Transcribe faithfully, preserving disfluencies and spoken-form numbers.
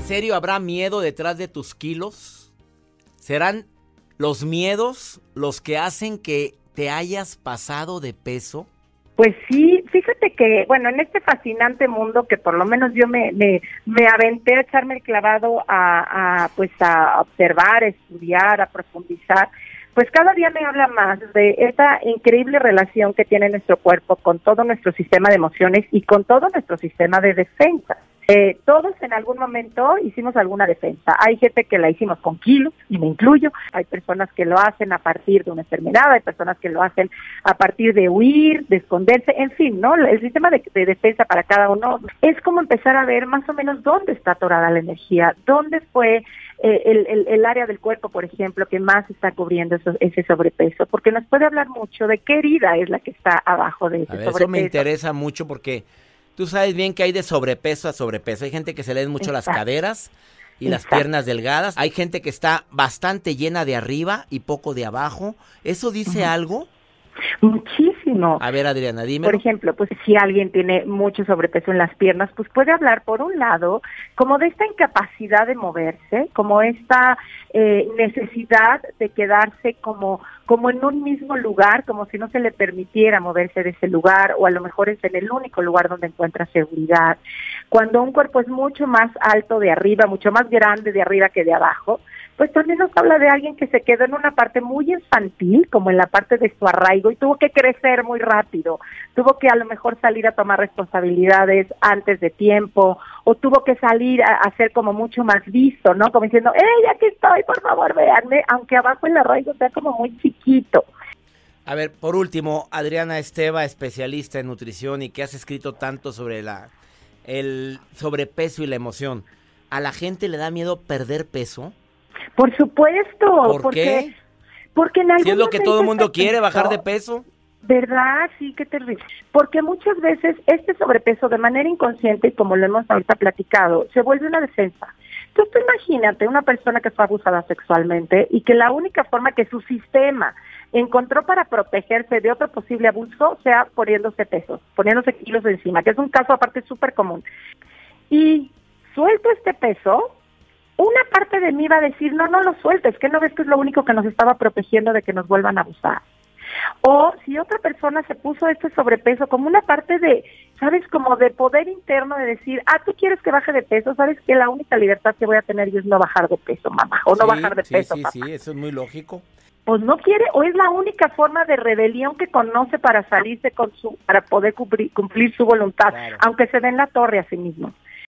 serio habrá miedo detrás de tus kilos? ¿Serán los miedos los que hacen que te hayas pasado de peso? Pues sí, fíjate que, bueno, en este fascinante mundo que por lo menos yo me me, me aventé a echarme el clavado a, a, pues a observar, a estudiar, a profundizar, pues cada día me habla más de esa increíble relación que tiene nuestro cuerpo con todo nuestro sistema de emociones y con todo nuestro sistema de defensa. Eh, todos en algún momento hicimos alguna defensa. Hay gente que la hicimos con kilos, y me incluyo. Hay personas que lo hacen a partir de una enfermedad, hay personas que lo hacen a partir de huir, de esconderse, en fin, ¿no? El sistema de, de defensa para cada uno es como empezar a ver más o menos dónde está atorada la energía, dónde fue eh, el, el, el área del cuerpo, por ejemplo, que más está cubriendo eso, ese sobrepeso, porque nos puede hablar mucho de qué herida es la que está abajo de ese a ver, sobrepeso. Eso me interesa mucho porque tú sabes bien que hay de sobrepeso a sobrepeso. Hay gente que se le ven mucho Exacto. las caderas y Exacto. las piernas delgadas. Hay gente que está bastante llena de arriba y poco de abajo. ¿Eso dice Uh-huh. algo? Muchísimo. A ver, Adriana, dime. Por ejemplo, pues si alguien tiene mucho sobrepeso en las piernas, pues puede hablar, por un lado, como de esta incapacidad de moverse, como esta eh, necesidad de quedarse como, como en un mismo lugar, como si no se le permitiera moverse de ese lugar, o a lo mejor es en el único lugar donde encuentra seguridad. Cuando un cuerpo es mucho más alto de arriba, mucho más grande de arriba que de abajo, pues también nos habla de alguien que se quedó en una parte muy infantil, como en la parte de su arraigo, y tuvo que crecer muy rápido, tuvo que a lo mejor salir a tomar responsabilidades antes de tiempo, o tuvo que salir a, a ser como mucho más visto, ¿no? Como diciendo, ¡hey, aquí estoy, por favor, véanme! Aunque abajo el arraigo sea como muy chiquito. A ver, por último, Adriana Esteva, especialista en nutrición y que has escrito tanto sobre la el sobrepeso y la emoción. ¿A la gente le da miedo perder peso? Por supuesto. ¿Por porque, qué? Porque en algún Si es lo que todo el mundo quiere, peso, bajar de peso. ¿Verdad? Sí, qué terrible. Porque muchas veces este sobrepeso de manera inconsciente, y como lo hemos ahorita platicado, se vuelve una defensa. Entonces tú imagínate una persona que fue abusada sexualmente y que la única forma que su sistema encontró para protegerse de otro posible abuso sea poniéndose pesos, poniéndose kilos encima, que es un caso aparte súper común. Y suelto este peso, una parte de mí va a decir, no, no lo sueltes, que no ves que es lo único que nos estaba protegiendo de que nos vuelvan a abusar. O si otra persona se puso este sobrepeso como una parte de, ¿sabes? Como de poder interno de decir, ah, tú quieres que baje de peso, ¿sabes? Que la única libertad que voy a tener yo es no bajar de peso, mamá, o no sí, bajar de sí, peso, sí, papá. Sí, sí, eso es muy lógico. Pues no quiere, o es la única forma de rebelión que conoce para salirse con su, para poder cumplir, cumplir su voluntad, Claro. aunque se dé en la torre a sí mismo.